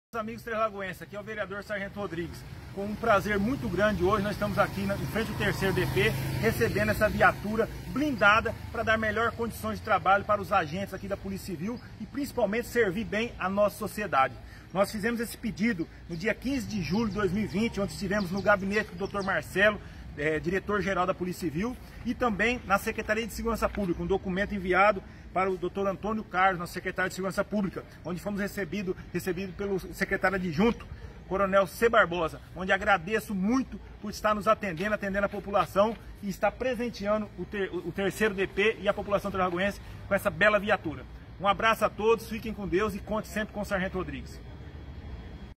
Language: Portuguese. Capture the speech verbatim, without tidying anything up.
Amigos trelagoenses, aqui é o vereador Sargento Rodrigues. Com um prazer muito grande hoje, nós estamos aqui em frente ao terceiro D P, recebendo essa viatura blindada para dar melhores condições de trabalho para os agentes aqui da Polícia Civil e principalmente servir bem a nossa sociedade. Nós fizemos esse pedido no dia quinze de julho de dois mil e vinte, onde estivemos no gabinete do doutor Marcelo, é, diretor-geral da Polícia Civil, e também na Secretaria de Segurança Pública, um documento enviado para o doutor Antônio Carlos, nosso secretário de Segurança Pública, onde fomos recebidos recebido pelo secretário adjunto, Coronel C. Barbosa, onde agradeço muito por estar nos atendendo, atendendo a população e estar presenteando o, ter, o terceiro D P e a população trelagoense com essa bela viatura. Um abraço a todos, fiquem com Deus e conte sempre com o Sargento Rodrigues.